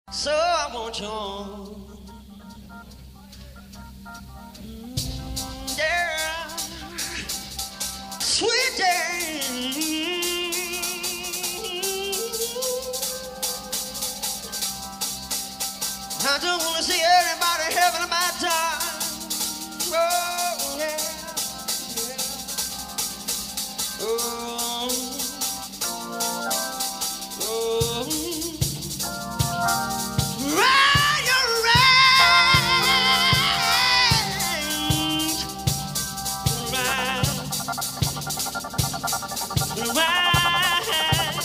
So I want you on. Yeah, sweet day. I just want to see everybody having a bad time. Oh, yeah. Oh, oh. Ride your range. Ride.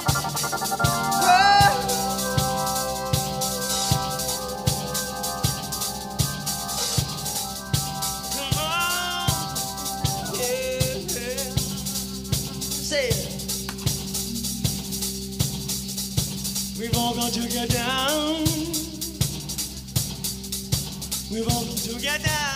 We've all got to get down. We've all got to get down.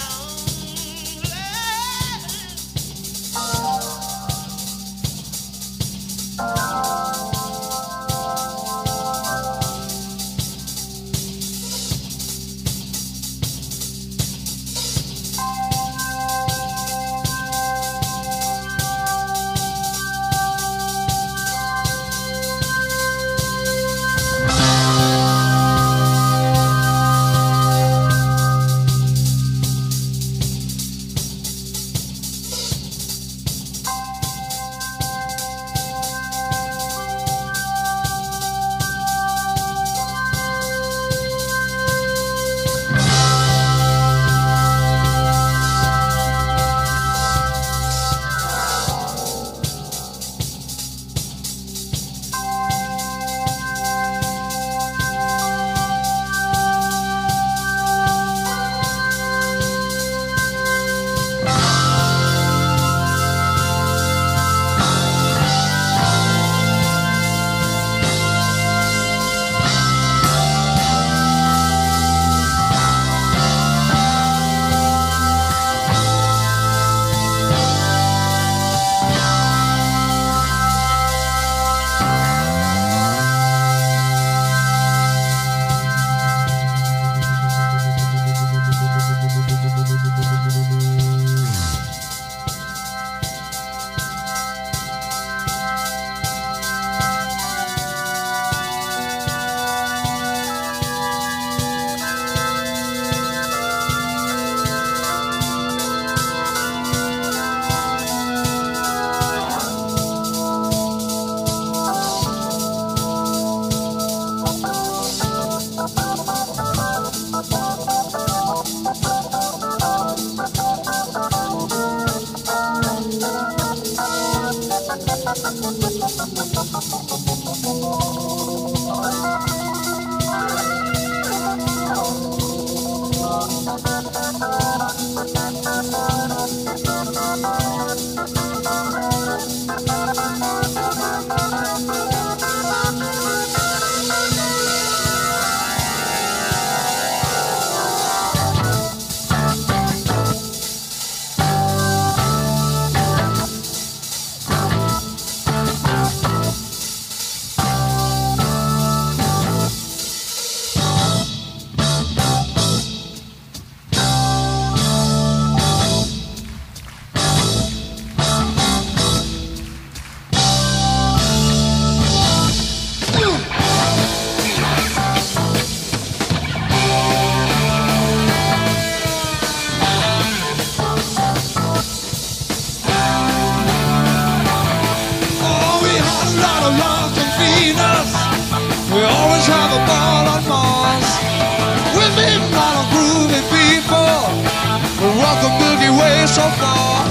We always have a ball on Mars. With midnight on groovy people, we walk the Milky Way so far.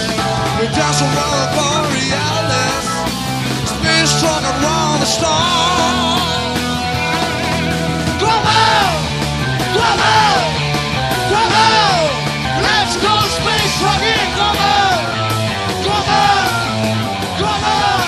We dance around the Borealis, space truck around the stars. Come on, come on, come on. Let's go space trucking, come on, come on, come on.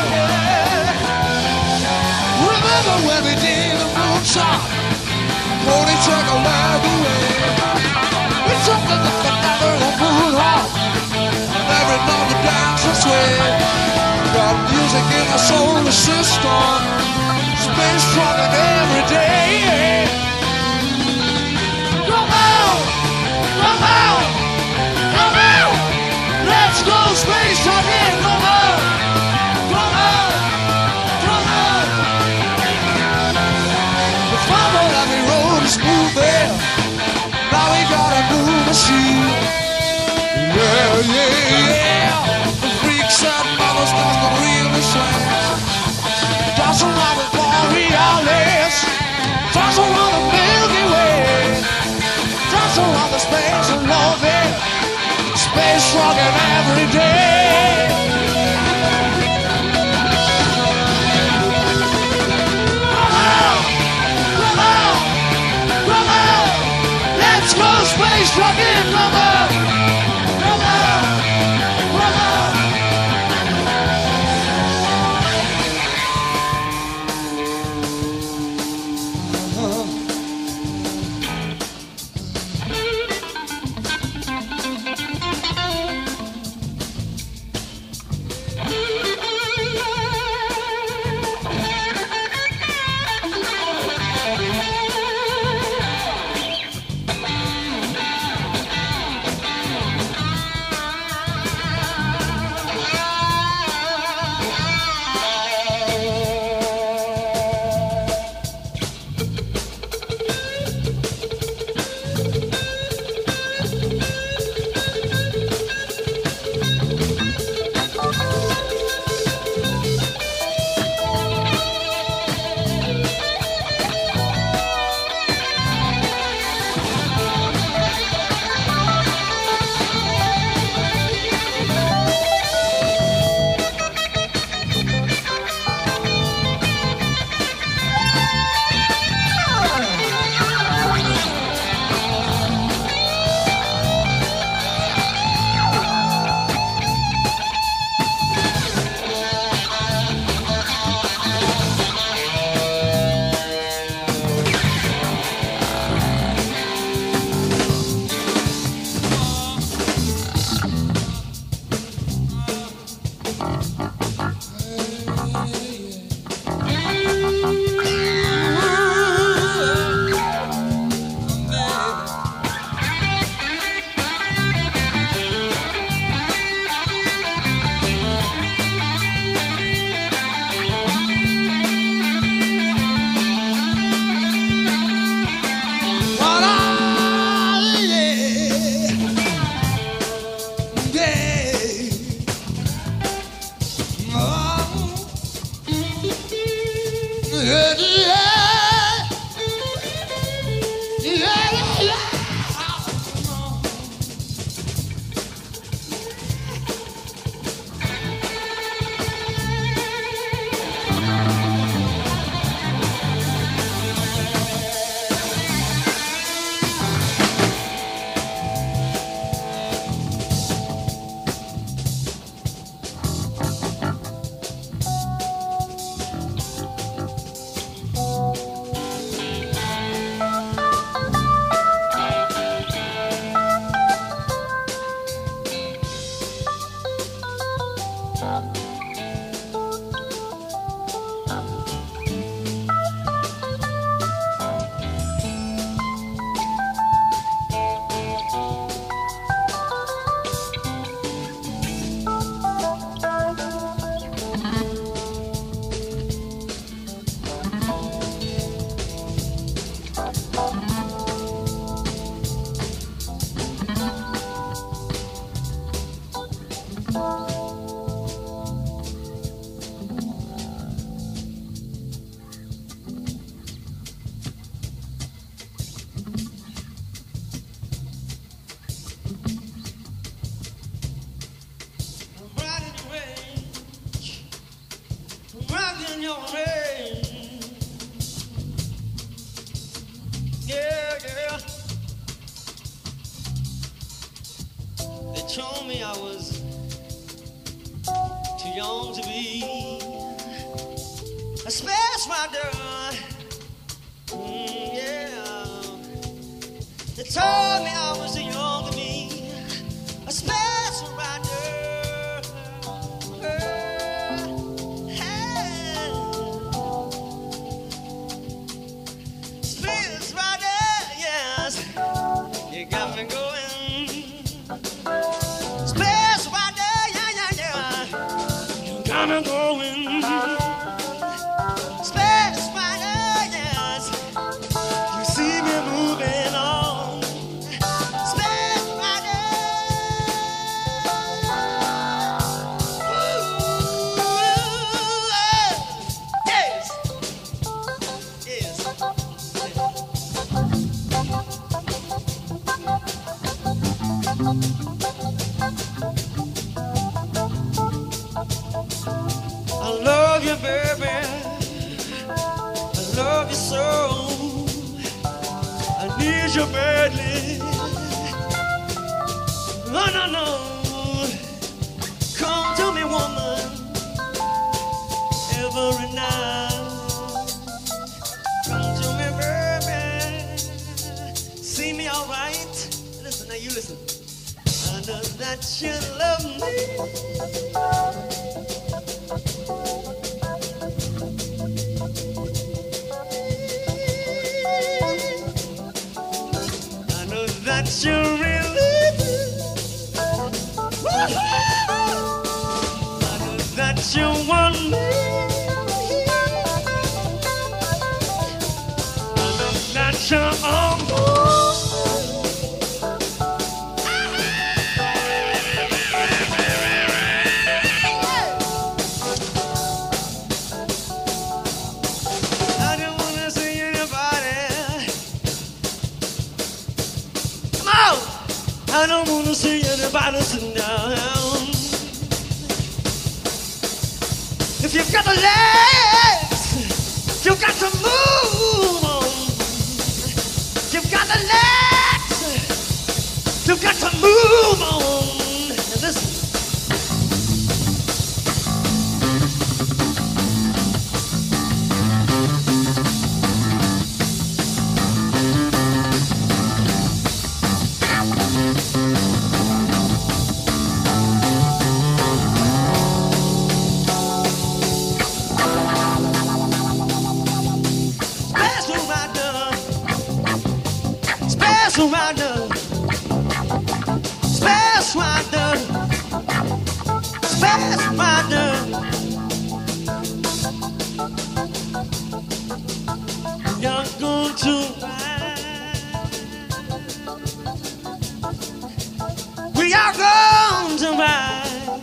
Remember when we did the moonshot? Pony truck led the way. We took the moon hot, and every night we dance and sway. Got music in our solar system, space trucking every day. is moving. Now we got a new machine. Yeah, yeah, yeah. The freaks and mothers does the really swing. Dancing around the Borealis, dancing around the Milky Way, dancing around the space and loving, space rocking every day. Let's go space rocking, brother, brother, brother. Told me I was too young to be a space rider. Yeah, they told me I was too young to be a space rider. Space rider, yes, you got me going. I'm going space rider, yes. You see me. I love you, baby. I love you so. I need you badly. No, no, no. Come to me, woman, every night. Come to me, baby. See me all right. Listen, now you listen. I know that you love me. I know that you really do. I know that you want me. I know that you're almost. I don't wanna see anybody. Come on! I don't wanna see anybody sitting down. If you've got the legs, you've got to move on. You've got the legs, you've got to move on. And listen. Special rider, special rider, special rider. You're going to ride. We are going to ride.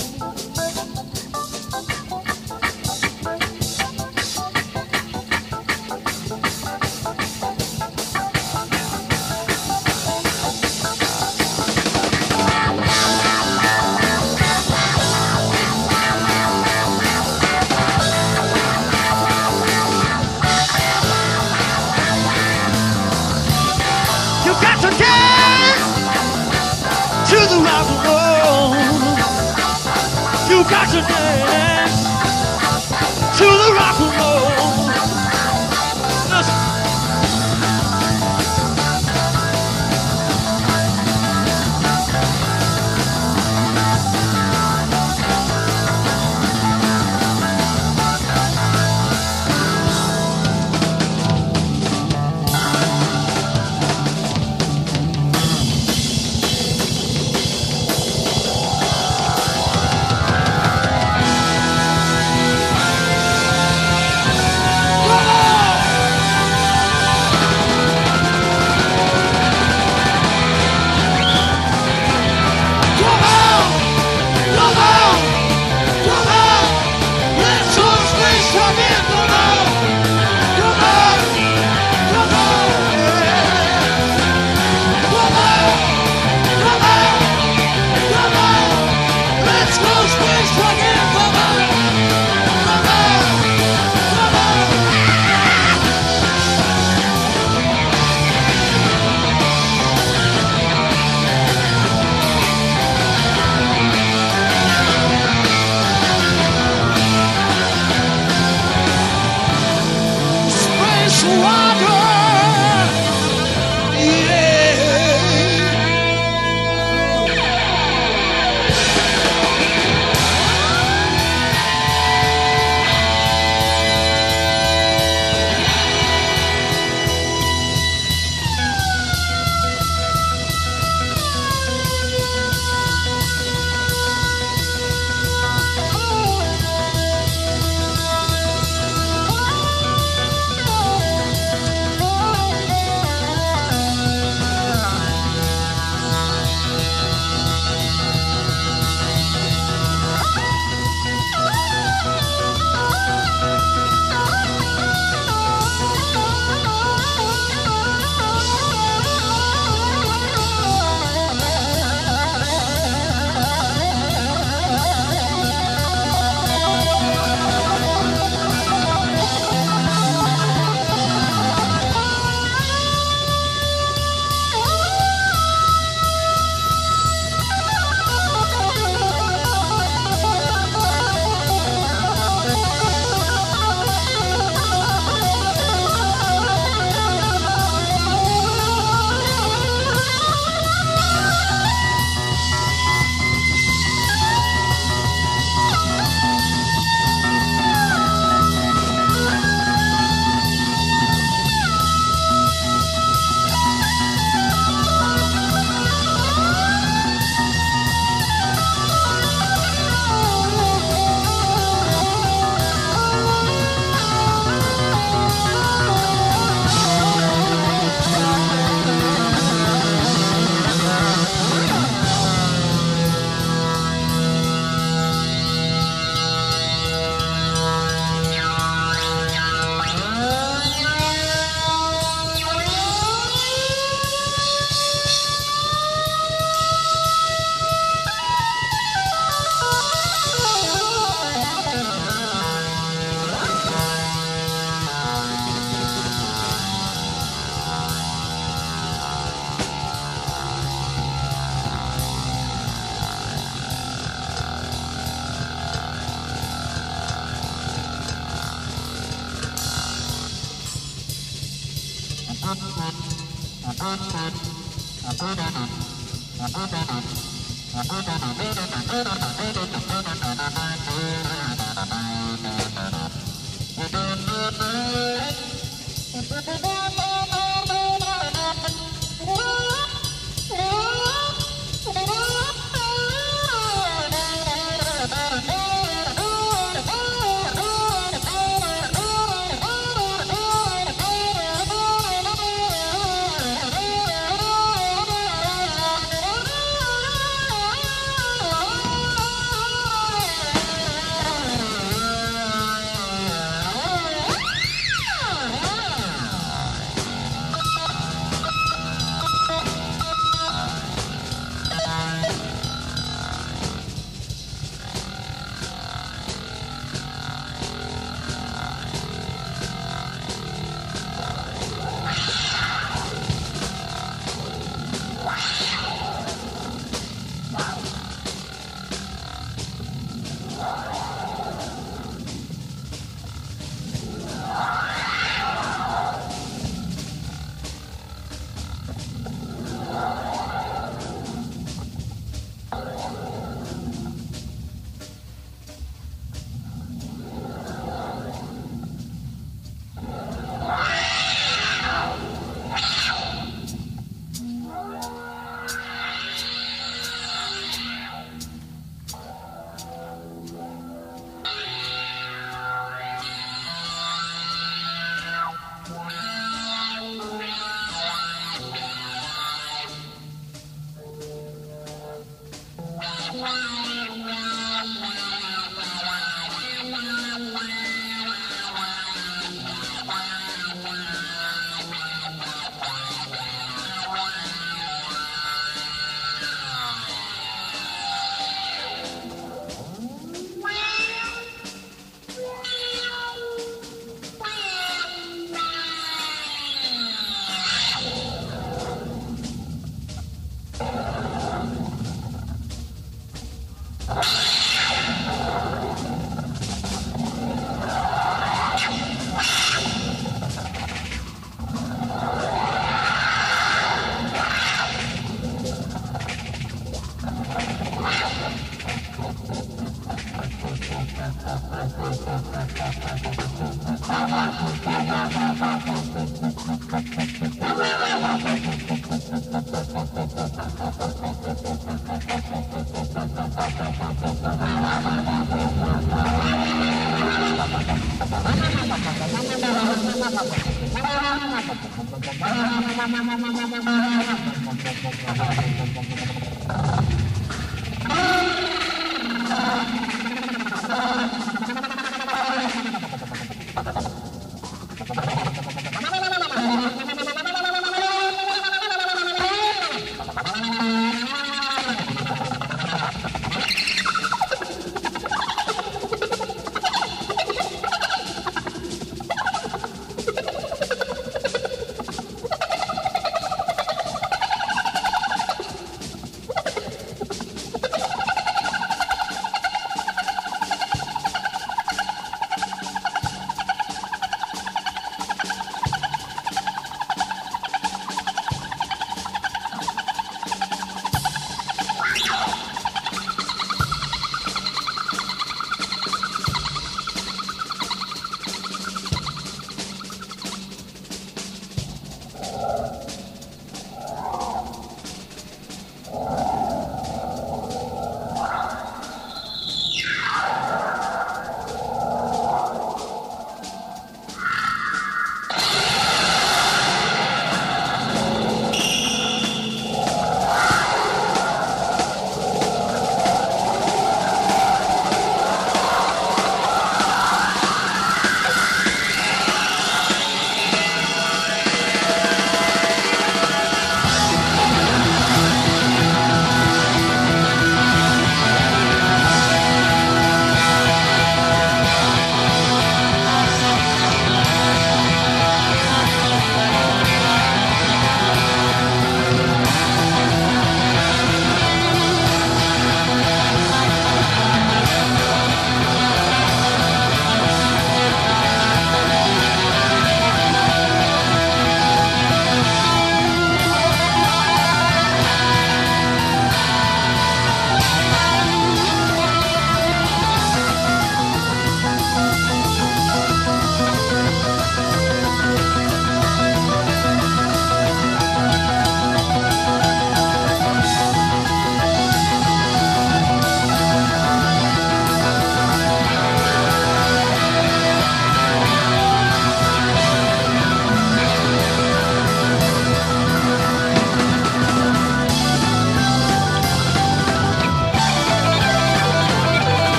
You got to dance to the rock and roll. You got to dance to the rock and roll. Listen.